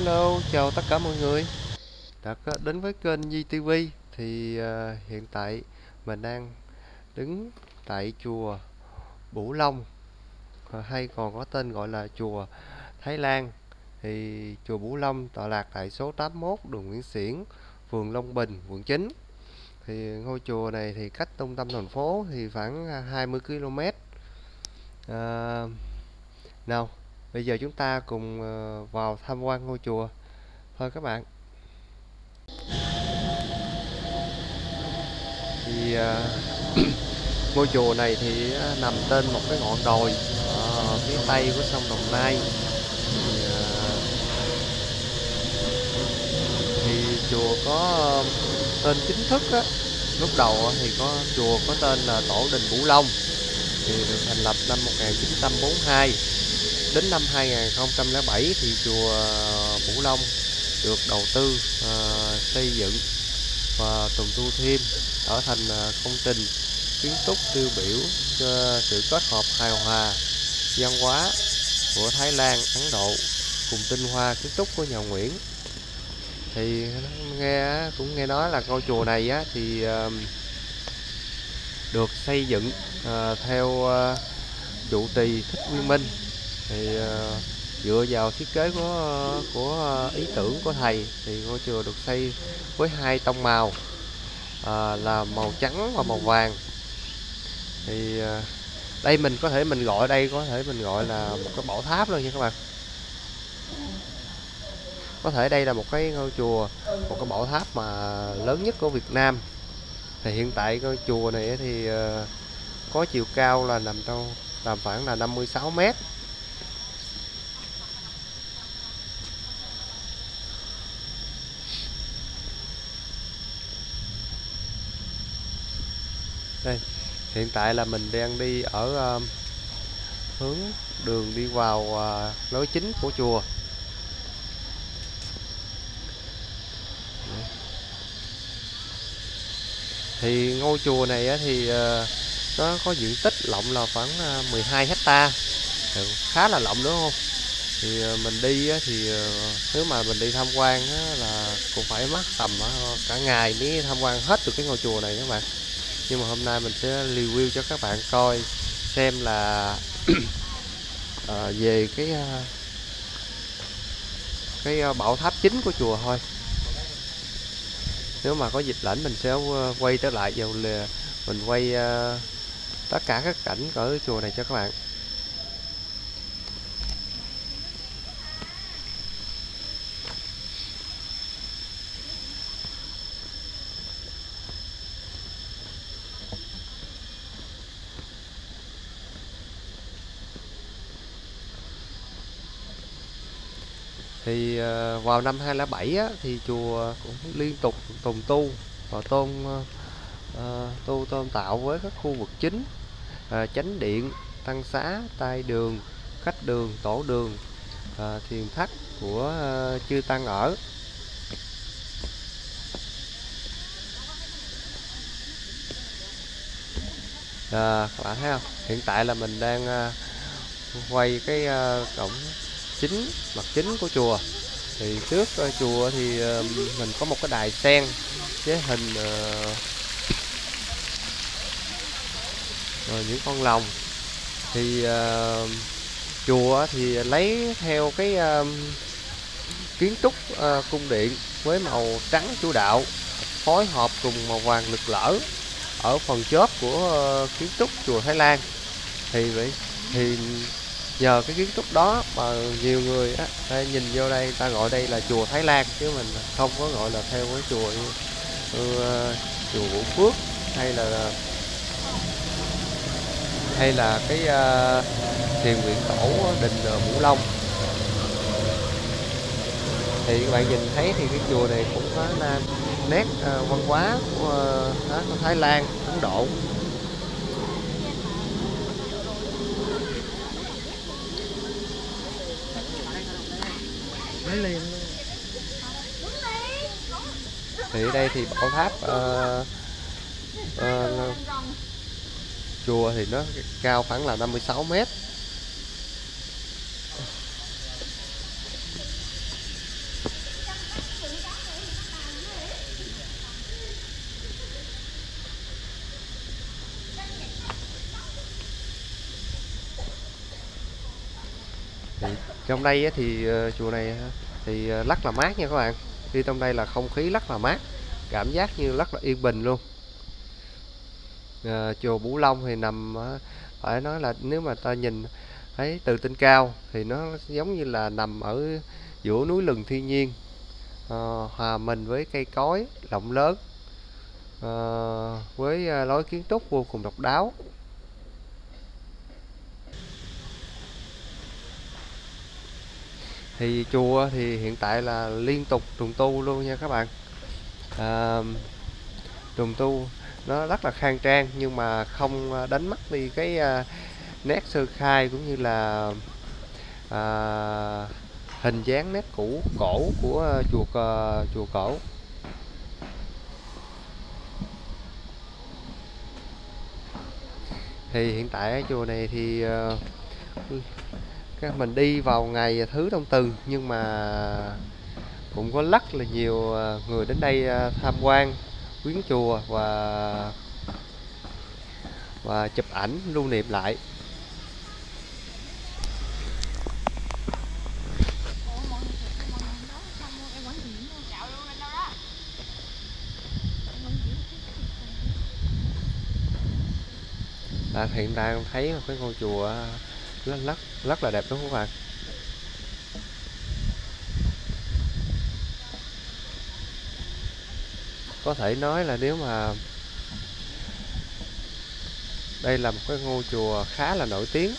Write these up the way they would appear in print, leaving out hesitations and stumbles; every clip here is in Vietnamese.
Hello, chào tất cả mọi người đã đến với kênh Nhi TV. Hiện tại mình đang đứng tại chùa Bửu Long, hay còn có tên gọi là chùa Thái Lan. Chùa Bửu Long tọa lạc tại số 81 đường Nguyễn Xiển, phường Long Bình, quận 9. Ngôi chùa này thì cách trung tâm thành phố thì khoảng 20 km. À, nào, bây giờ chúng ta cùng vào tham quan ngôi chùa thôi các bạn. thì à, Ngôi chùa này thì nằm trên một cái ngọn đồi ở phía tây của sông Đồng Nai. thì, à, Chùa có tên chính thức á, lúc đầu thì chùa có tên là Tổ đình Bửu Long, thì được thành lập năm 1942. Đến năm 2007 thì chùa Bửu Long được đầu tư xây dựng và trùng tu thêm, trở thành công trình kiến trúc tiêu biểu cho sự kết hợp hài hòa văn hóa của Thái Lan, Ấn Độ cùng tinh hoa kiến trúc của nhà Nguyễn. Thì cũng nghe nói là ngôi chùa này được xây dựng theo trụ trì Thích Nguyên Minh. Dựa vào thiết kế của ý tưởng của thầy thì ngôi chùa được xây với hai tông màu là màu trắng và màu vàng. Đây mình có thể mình gọi là một cái bảo tháp luôn nha các bạn. Có thể đây là một cái ngôi chùa, một cái bảo tháp mà lớn nhất của Việt Nam. Thì hiện tại ngôi chùa này thì có chiều cao là tầm khoảng là 56 mét. Đây, hiện tại là mình đang đi ở hướng đường đi vào lối chính của chùa. Thì ngôi chùa này thì nó có diện tích rộng là khoảng 12 hecta, khá là rộng đúng không? Thì mình đi thì nếu mà mình đi tham quan là cũng phải mất tầm cả ngày mới tham quan hết được cái ngôi chùa này các bạn. Nhưng mà hôm nay mình sẽ review cho các bạn coi xem là về cái bảo tháp chính của chùa thôi. Nếu mà có dịp rảnh mình sẽ quay trở lại vào mình quay tất cả các cảnh ở chùa này cho các bạn. Vào năm 2007 thì chùa cũng liên tục trùng tu và tôn tạo với các khu vực chính, chánh điện, tăng xá, tai đường, khách đường, tổ đường, thiền thất của chư tăng ở. Các bạn thấy không? Hiện tại là mình đang quay cái cổng chính, mặt chính của chùa. Thì trước chùa thì mình có một cái đài sen với hình những con rồng. Chùa thì lấy theo cái kiến trúc cung điện với màu trắng chủ đạo, phối hợp cùng màu vàng rực rỡ ở phần chóp của kiến trúc chùa Thái Lan. Thì nhờ cái kiến trúc đó mà nhiều người nhìn vô đây ta gọi đây là chùa Thái Lan, chứ mình không có gọi là theo cái chùa chùa Vũ Phước hay là cái thiền viện tổ đình Bửu Long. Thì các bạn nhìn thấy thì cái chùa này cũng có nét văn hóa của Thái Lan, Ấn Độ. Thì ở đây thì bảo tháp chùa thì nó cao khoảng là 56 mét. Thì trong đây á, thì chùa này thì rất là mát nha các bạn. Đi trong đây là không khí rất là mát, cảm giác như rất là yên bình luôn. Chùa Bửu Long thì nằm phải nói là nếu mà ta nhìn thấy từ trên cao thì nó giống như là nằm ở giữa núi rừng thiên nhiên, hòa mình với cây cối rộng lớn, với lối kiến trúc vô cùng độc đáo. Thì chùa thì hiện tại là liên tục trùng tu luôn nha các bạn. à, Trùng tu nó rất là khang trang nhưng mà không đánh mất đi cái nét sơ khai cũng như là à, hình dáng nét cũ cổ của chùa cổ. Thì hiện tại ở chùa này thì các mình đi vào ngày thứ Đông Từ nhưng mà cũng có rất là nhiều người đến đây tham quan, viếng chùa và chụp ảnh lưu niệm lại. Hiện đang thấy một cái ngôi chùa rất là đẹp đúng không các bạn? Có thể nói là nếu mà đây là một cái ngôi chùa khá là nổi tiếng.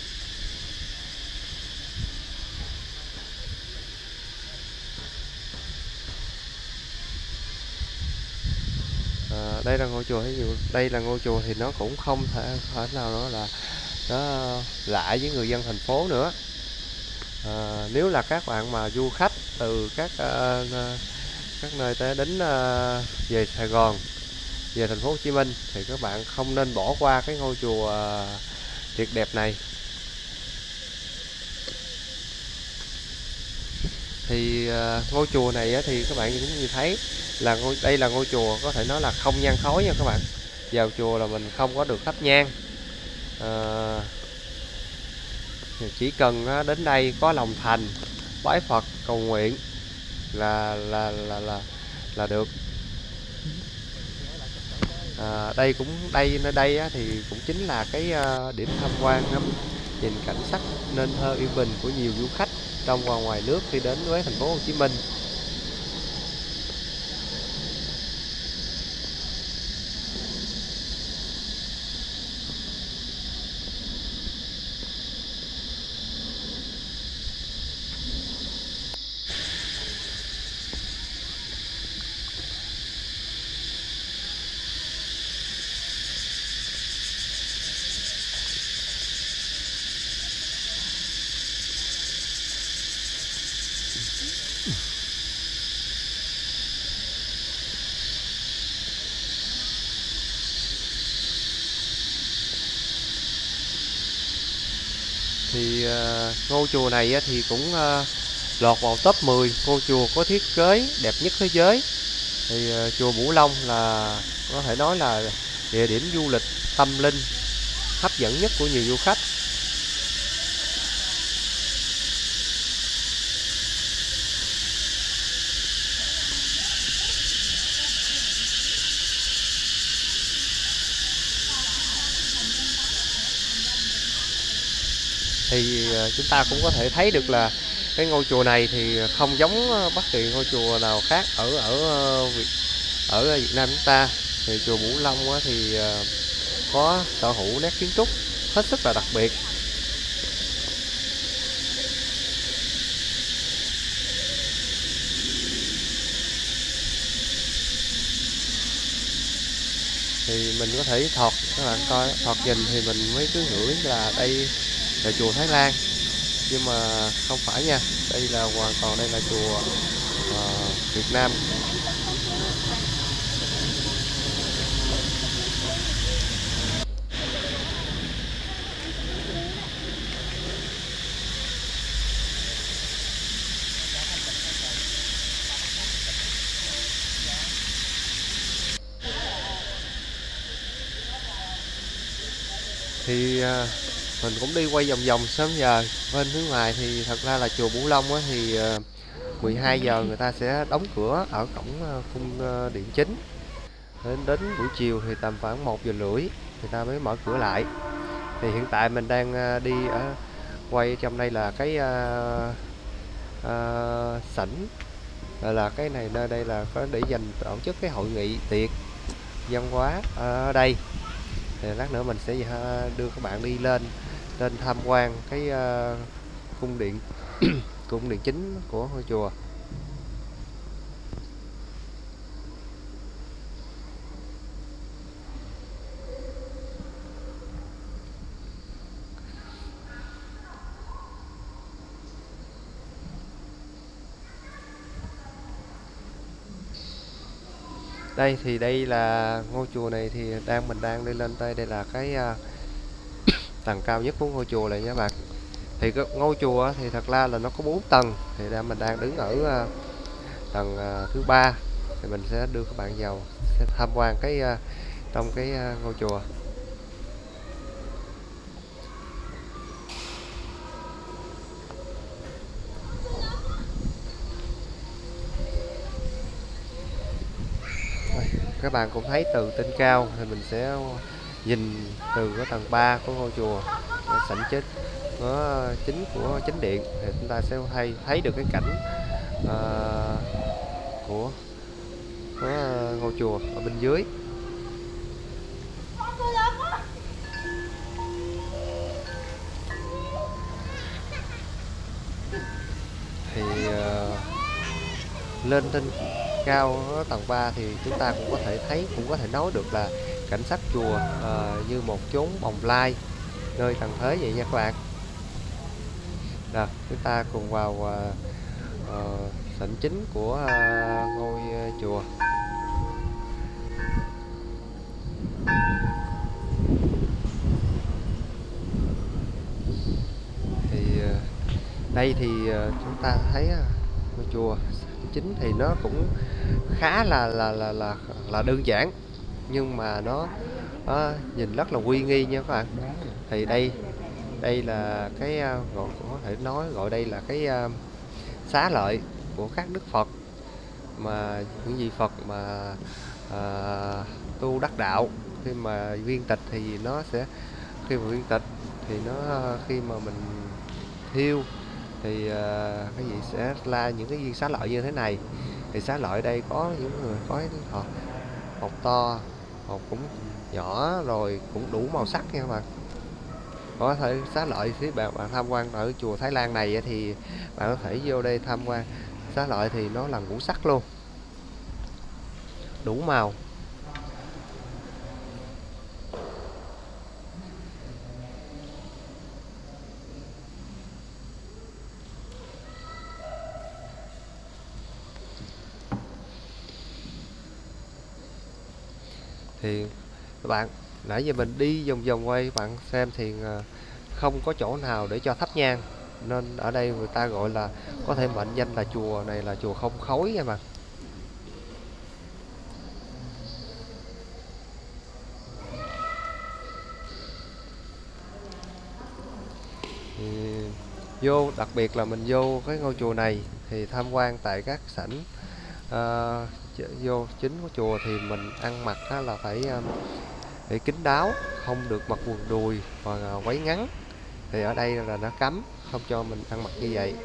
Đây là ngôi chùa, ví dụ đây là ngôi chùa thì nó cũng không thể nào nó là nó lạ với người dân thành phố nữa. Nếu là các bạn mà du khách từ các nơi tới đến về Sài Gòn, về thành phố Hồ Chí Minh thì các bạn không nên bỏ qua cái ngôi chùa tuyệt đẹp này. Thì ngôi chùa này á, thì các bạn cũng như thấy là đây là ngôi chùa có thể nói là không nhang khói nha các bạn. Vào chùa là mình không có được thắp nhang. Chỉ cần đến đây có lòng thành bái Phật cầu nguyện là được. Nơi đây á, thì cũng chính là cái điểm tham quan ngắm nhìn cảnh sắc nên thơ yên bình của nhiều du khách trong và ngoài nước khi đến với thành phố Hồ Chí Minh. Thì ngôi chùa này á, thì cũng lọt vào top 10 ngôi chùa có thiết kế đẹp nhất thế giới. Thì chùa Bửu Long là có thể nói là địa điểm du lịch tâm linh hấp dẫn nhất của nhiều du khách. Thì chúng ta cũng có thể thấy được là cái ngôi chùa này thì không giống bất kỳ ngôi chùa nào khác ở Việt Nam chúng ta. Thì chùa Bửu Long á, thì có sở hữu nét kiến trúc hết sức là đặc biệt. Thì mình có thể các bạn coi thoạt nhìn thì mình mới cứ ngửi là đây là chùa Thái Lan, nhưng mà không phải nha, đây là hoàn toàn đây là chùa Việt Nam. Thì mình cũng đi quay vòng vòng sớm giờ. Bên phía ngoài thì thật ra là chùa Bửu Long á, thì 12 giờ người ta sẽ đóng cửa ở cổng cung điện chính. Đến buổi chiều thì tầm khoảng 1 giờ rưỡi người ta mới mở cửa lại. Thì hiện tại mình đang đi ở quay trong đây là cái sảnh, gọi là cái này, nơi đây là có để dành tổ chức cái hội nghị tiệc văn hóa ở đây. Thì lát nữa mình sẽ đưa các bạn đi lên tham quan cái cung điện cung điện chính của ngôi chùa. Đây là ngôi chùa này, thì mình đang đi lên đây. Đây là cái tầng cao nhất của ngôi chùa này nha bạn. Thì cái ngôi chùa thì thật ra là nó có 4 tầng. Thì mình đang đứng ở tầng thứ 3. Thì mình sẽ đưa các bạn vào tham quan cái trong cái ngôi chùa. Các bạn cũng thấy từ trên cao thì mình sẽ nhìn từ cái tầng 3 của ngôi chùa, sảnh chính của chính điện, thì chúng ta sẽ thấy được cái cảnh của ngôi chùa ở bên dưới. Thì lên trên cao tầng 3 thì chúng ta cũng có thể thấy, cũng có thể nói được là cảnh sắc chùa như một chốn bồng lai, nơi tầng thế vậy nha các bạn. Rồi, chúng ta cùng vào sảnh chính của ngôi chùa. Thì đây thì chúng ta thấy ngôi chùa chính thì nó cũng khá là đơn giản, nhưng mà nó nhìn rất là uy nghi nha các bạn. Thì đây là cái có thể nói gọi đây là cái xá lợi của các đức Phật, mà những vị Phật mà tu đắc đạo, khi mà viên tịch thì nó sẽ, khi mà viên tịch thì nó khi mà mình thiêu thì cái gì sẽ la những cái viên xá lợi như thế này. Thì xá lợi đây có những người có hột to, hột cũng nhỏ, rồi cũng đủ màu sắc nha các bạn. Có thể xá lợi thì bạn tham quan ở chùa Thái Lan này thì bạn có thể vô đây tham quan xá lợi, thì nó là ngũ sắc luôn, đủ màu. Thì các bạn, nãy giờ mình đi vòng vòng quay các bạn xem thì không có chỗ nào để cho thắp nhang, nên ở đây người ta gọi là, có thể mệnh danh là chùa này là chùa không khói nha bạn. Thì đặc biệt là mình vô cái ngôi chùa này thì tham quan tại các sảnh vô chính của chùa, thì mình ăn mặc là phải để kín đáo, không được mặc quần đùi và váy ngắn. Thì ở đây là nó cấm, không cho mình ăn mặc như vậy.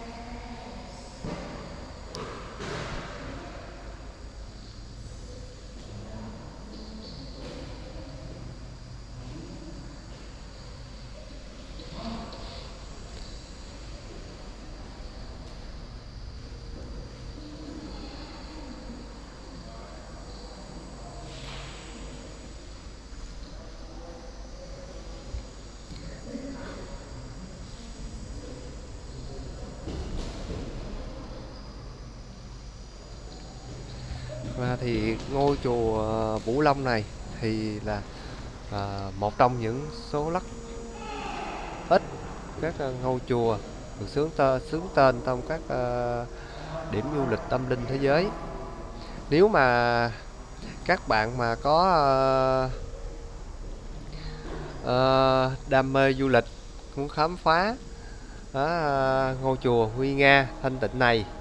Và thì ngôi chùa Bửu Long này thì là một trong những số rất ít các ngôi chùa được xướng tên trong các điểm du lịch tâm linh thế giới. Nếu mà các bạn mà có đam mê du lịch, muốn khám phá ngôi chùa nguy nga thanh tịnh này.